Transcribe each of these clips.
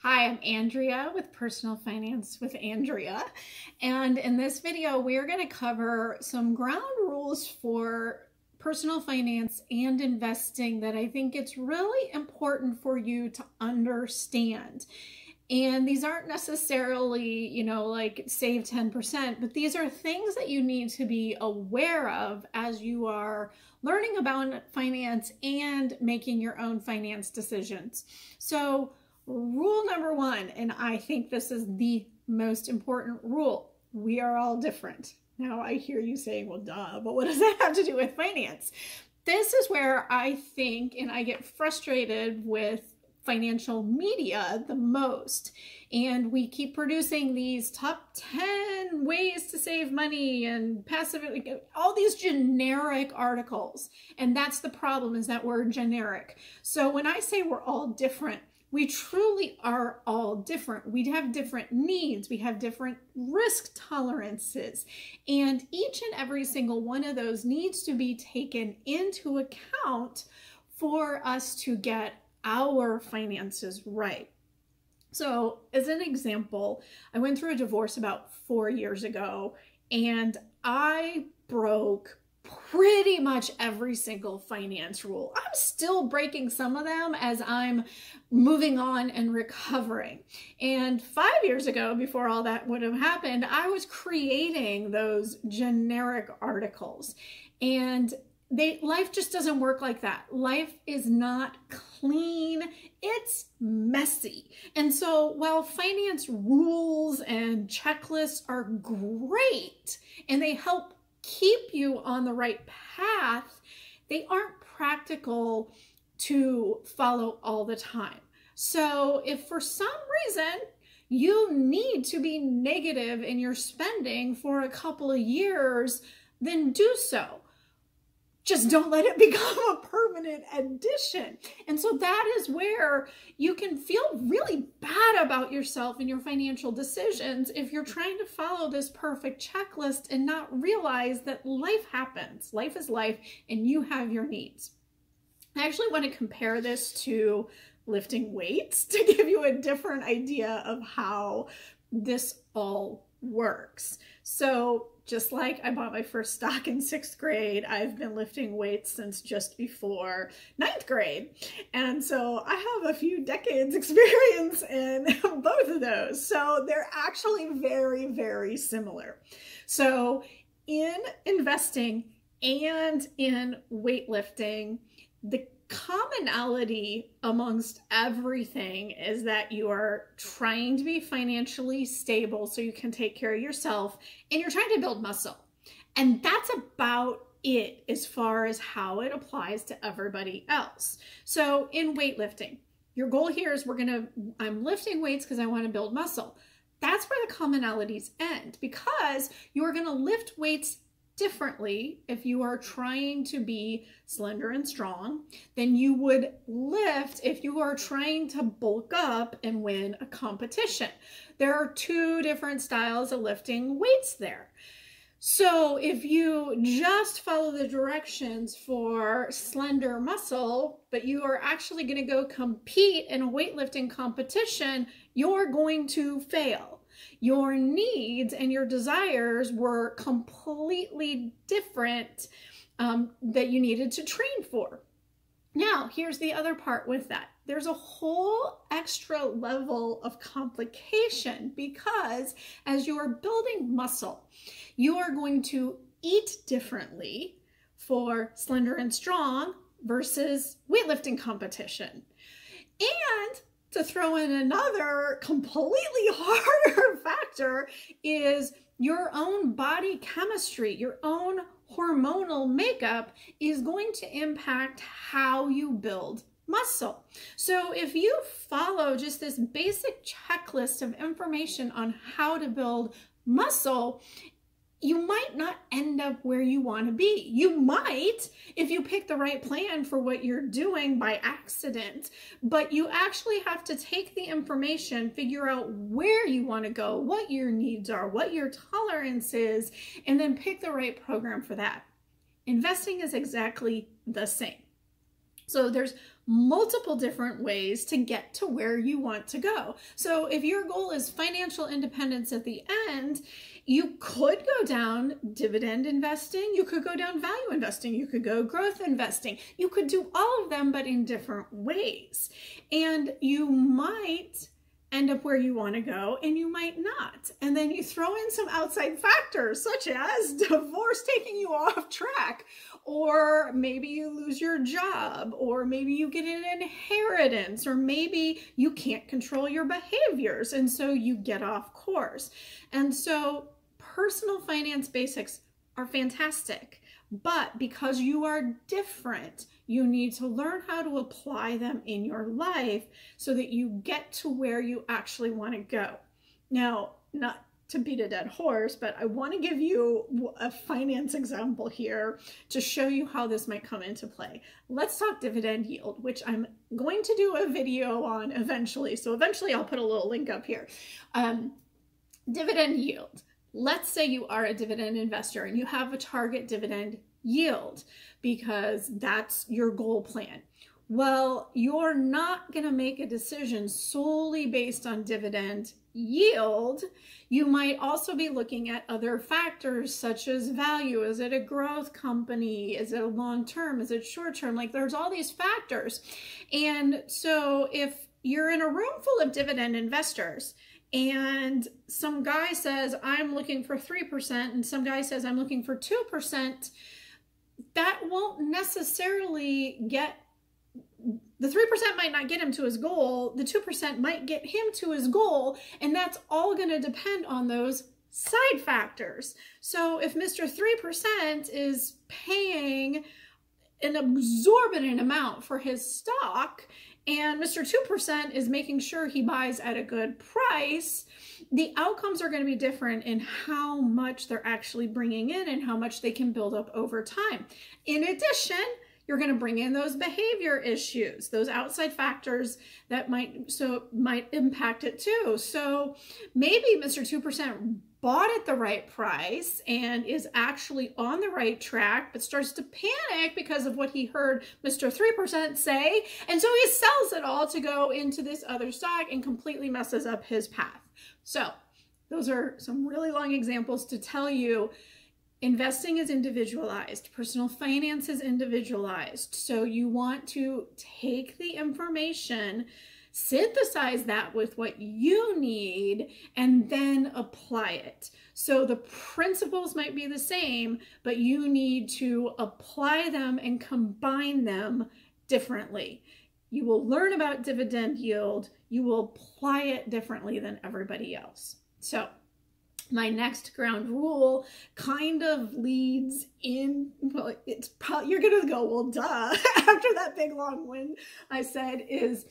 Hi, I'm Andrea with Personal Finance with Andrea. And in this video, we're going to cover some ground rules for personal finance and investing that I think it's really important for you to understand. And these aren't necessarily, like save 10%, but these are things that you need to be aware of as you are learning about finance and making your own finance decisions. So rule number one, and I think this is the most important rule, we are all different. Now I hear you saying, well, duh, but what does that have to do with finance? This is where I think, and I get frustrated with financial media the most. And we keep producing these top 10 ways to save money and passive, all these generic articles. And that's the problem, is that we're generic. So when I say we're all different, we truly are all different. We have different needs. We have different risk tolerances. And each and every single one of those needs to be taken into account for us to get our finances right. So as an example, I went through a divorce about 4 years ago, and I broke pretty much every single finance rule. I'm still breaking some of them as I'm moving on and recovering. And 5 years ago, before all that would have happened, I was creating those generic articles. And life just doesn't work like that. Life is not clean, it's messy. And so while finance rules and checklists are great and they help keep you on the right path, they aren't practical to follow all the time. So if for some reason you need to be negative in your spending for a couple of years, then do so. Just don't let it become a permanent addition. And so that is where you can feel really bad about yourself and your financial decisions if you're trying to follow this perfect checklist and not realize that life happens. Life is life, and you have your needs. I actually want to compare this to lifting weights to give you a different idea of how this all works. So just like I bought my first stock in 6th grade, I've been lifting weights since just before 9th grade. And so I have a few decades experience in both of those. So they're actually very, very similar. So in investing and in weightlifting, the commonality amongst everything is that you are trying to be financially stable so you can take care of yourself, and you're trying to build muscle. And that's about it as far as how it applies to everybody else. So in weightlifting, your goal here is I'm lifting weights because I want to build muscle. That's where the commonalities end, because you're going to lift weights differently if you are trying to be slender and strong than you would lift if you are trying to bulk up and win a competition. There are two different styles of lifting weights there. So if you just follow the directions for slender muscle, but you are actually going to go compete in a weightlifting competition, you're going to fail. Your needs and your desires were completely different that you needed to train for. Now, here's the other part with that. There's a whole extra level of complication, because as you are building muscle, you are going to eat differently for slender and strong versus weightlifting competition. And to throw in another completely harder factor is your own body chemistry, your own hormonal makeup is going to impact how you build muscle. So if you follow just this basic checklist of information on how to build muscle, you might not end up where you want to be. You might if you pick the right plan for what you're doing by accident, but you actually have to take the information, figure out where you want to go, what your needs are, what your tolerance is, and then pick the right program for that. Investing is exactly the same. So there's multiple different ways to get to where you want to go. So if your goal is financial independence at the end, you could go down dividend investing, you could go down value investing, you could go growth investing, you could do all of them, but in different ways. And you might end up where you want to go and you might not. And then you throw in some outside factors such as divorce taking you off track, or maybe you lose your job, or maybe you get an inheritance, or maybe you can't control your behaviors and so you get off course. And so personal finance basics are fantastic, but because you are different, you need to learn how to apply them in your life so that you get to where you actually want to go. Now, not to beat a dead horse, but I want to give you a finance example here to show you how this might come into play. Let's talk dividend yield, which I'm going to do a video on eventually. So eventually I'll put a little link up here. Dividend yield. Let's say you are a dividend investor and you have a target dividend yield because that's your goal plan. Well, you're not going to make a decision solely based on dividend yield. You might also be looking at other factors such as value. Is it a growth company? Is it a long-term? Is it short-term? Like there's all these factors. And so if you're in a room full of dividend investors and some guy says, I'm looking for 3%, and some guy says, I'm looking for 2%, that won't necessarily get, the 3% might not get him to his goal, the 2% might get him to his goal, and that's all going to depend on those side factors. So if Mr. 3% is paying an exorbitant amount for his stock, and Mr. 2% is making sure he buys at a good price, the outcomes are going to be different in how much they're actually bringing in and how much they can build up over time. In addition, you're going to bring in those behavior issues, those outside factors that might impact it too. So maybe Mr. 2% bought at the right price and is actually on the right track, but starts to panic because of what he heard Mr. 3% say. And so he sells it all to go into this other stock and completely messes up his path. So those are some really long examples to tell you investing is individualized. Personal finance is individualized. So you want to take the information, synthesize that with what you need, and then apply it. So the principles might be the same, but you need to apply them and combine them differently. You will learn about dividend yield. You will apply it differently than everybody else. So my next ground rule kind of leads in, well, it's probably, you're going to go, well, duh, after that big long one I said is,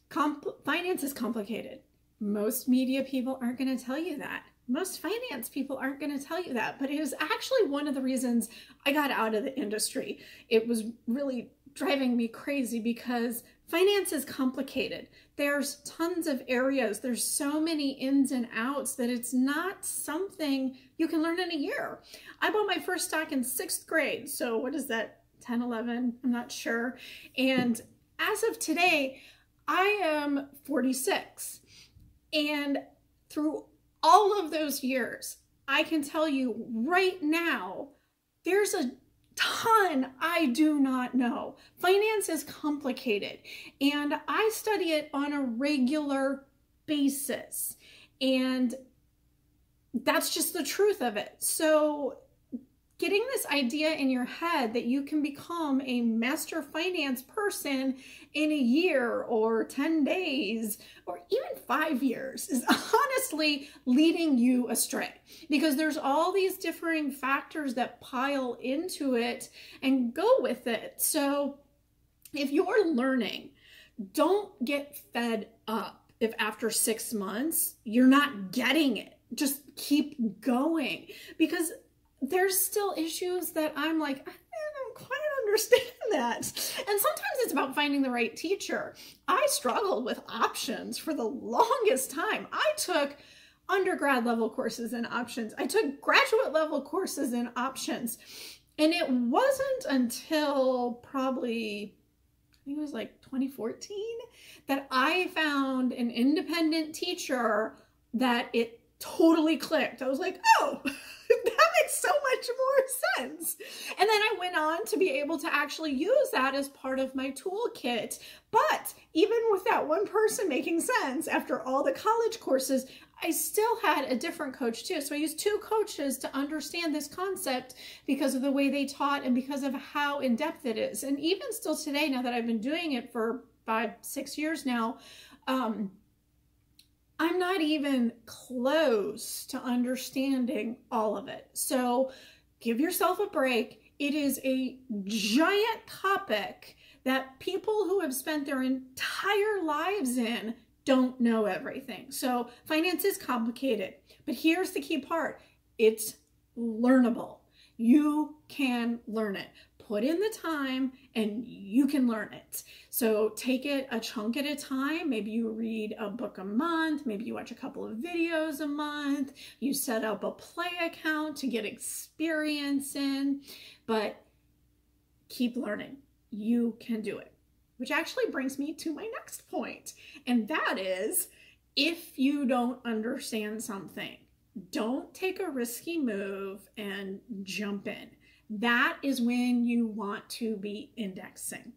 finance is complicated. Most media people aren't going to tell you that. Most finance people aren't going to tell you that, but it is actually one of the reasons I got out of the industry. It was really driving me crazy because finance is complicated. There's tons of areas. There's so many ins and outs that it's not something you can learn in a year. I bought my first stock in 6th grade. So what is that, 10, 11? I'm not sure. And as of today, I am 46. And through all of those years, I can tell you right now, there's a ton I do not know. Finance is complicated, and I study it on a regular basis, and that's just the truth of it. So getting this idea in your head that you can become a master finance person in a year or 10 days or even 5 years is honestly leading you astray, because there's all these differing factors that pile into it and go with it. So if you're learning, don't get fed up if after 6 months you're not getting it. Just keep going, because there's still issues that I'm like, I don't quite understand that. And sometimes it's about finding the right teacher. I struggled with options for the longest time. I took undergrad level courses in options. I took graduate level courses in options. And it wasn't until probably, think it was like 2014, that I found an independent teacher that it totally clicked. I was like, oh, that makes so much more sense. And then I went on to be able to actually use that as part of my toolkit. But even with that one person making sense, after all the college courses, I still had a different coach too. So I used two coaches to understand this concept because of the way they taught and because of how in-depth it is. And even still today, now that I've been doing it for 5-6 years now, I'm not even close to understanding all of it. So give yourself a break. It is a giant topic that people who have spent their entire lives in don't know everything. So finance is complicated, but here's the key part. It's learnable. You can learn it. Put in the time and you can learn it. So take it a chunk at a time. Maybe you read a book a month. Maybe you watch a couple of videos a month. You set up a play account to get experience in, but keep learning. You can do it. Which actually brings me to my next point. And that is, if you don't understand something, don't take a risky move and jump in. That is when you want to be indexing.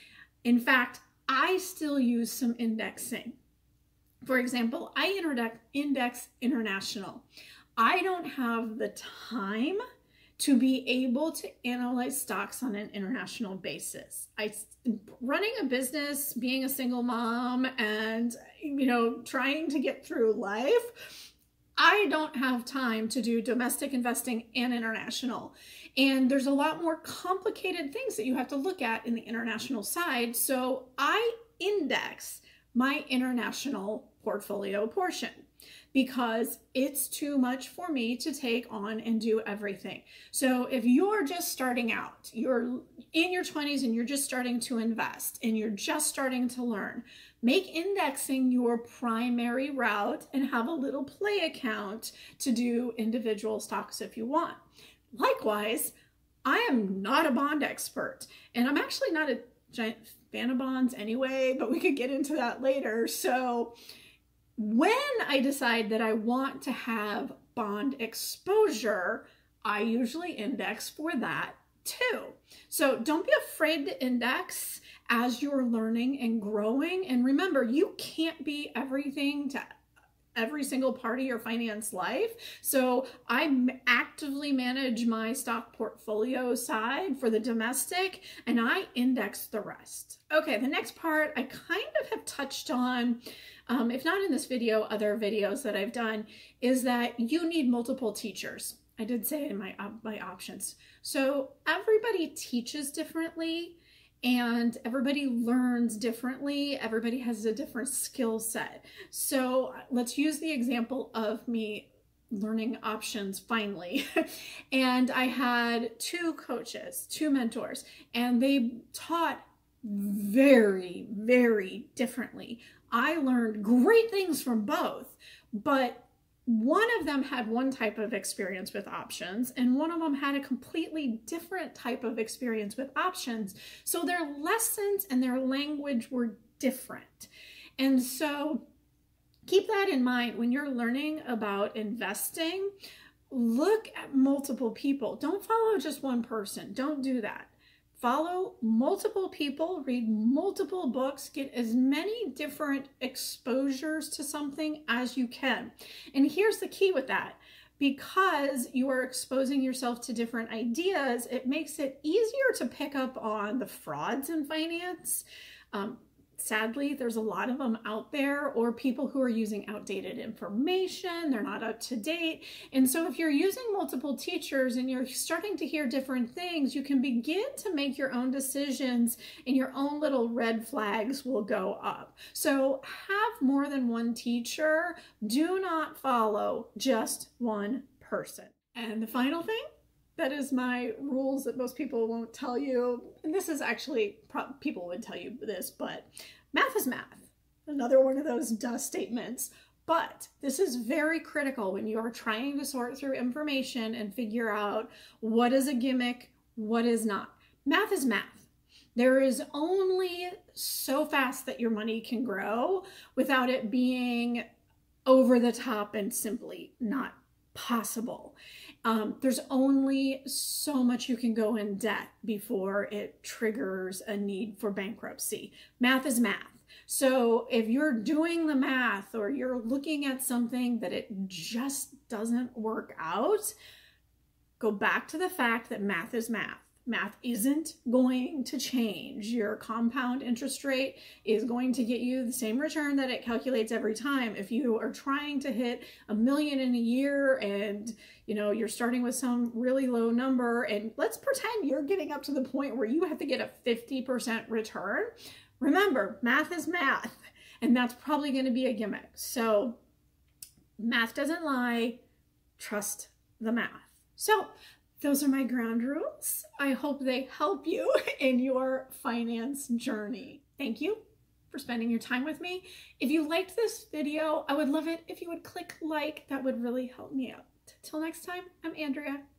In fact, I still use some indexing. For example, I index international. I don't have the time to be able to analyze stocks on an international basis. Running a business, being a single mom, and trying to get through life, I don't have time to do domestic investing and international. And there's a lot more complicated things that you have to look at in the international side. So I index my international portfolio portion because it's too much for me to take on and do everything. So if you're just starting out, you're in your 20s and you're just starting to invest and you're just starting to learn, make indexing your primary route and have a little play account to do individual stocks if you want. Likewise, I am not a bond expert, and I'm actually not a giant fan of bonds anyway, but we could get into that later. So when I decide that I want to have bond exposure, I usually index for that too. So don't be afraid to index as you're learning and growing. And remember, you can't be everything to every single part of your finance life. So I actively manage my stock portfolio side for the domestic, and I index the rest. Okay, the next part I kind of have touched on, if not in this video, other videos that I've done, is that you need multiple teachers. I did say it in my options. So everybody teaches differently and everybody learns differently. Everybody has a different skill set. So let's use the example of me learning options finally. And I had two coaches, two mentors, and they taught very, very differently. I learned great things from both, but one of them had one type of experience with options and one of them had a completely different type of experience with options. So their lessons and their language were different. And so keep that in mind when you're learning about investing. Look at multiple people. Don't follow just one person. Don't do that. Follow multiple people, read multiple books, get as many different exposures to something as you can. And here's the key with that. Because you are exposing yourself to different ideas, it makes it easier to pick up on the frauds in finance. Sadly, there's a lot of them out there, or people who are using outdated information. They're not up to date. And so if you're using multiple teachers and you're starting to hear different things, you can begin to make your own decisions and your own little red flags will go up. So have more than one teacher. Do not follow just one person. And the final thing, that is my rules that most people won't tell you. And this is actually, people would tell you this, but math is math. Another one of those duh statements. But this is very critical when you are trying to sort through information and figure out what is a gimmick, what is not. Math is math. There is only so fast that your money can grow without it being over the top and simply not possible. There's only so much you can go in debt before it triggers a need for bankruptcy. Math is math. So if you're doing the math or you're looking at something that it just doesn't work out, go back to the fact that math is math. Math isn't going to change. Your compound interest rate is going to get you the same return that it calculates every time. If you are trying to hit $1 million in a year and you're starting with some really low number, and let's pretend you're getting up to the point where you have to get a 50% return. Remember, math is math, and that's probably going to be a gimmick. So math doesn't lie. Trust the math. So those are my ground rules. I hope they help you in your finance journey. Thank you for spending your time with me. If you liked this video, I would love it if you would click like. That would really help me out. Till next time, I'm Andrea.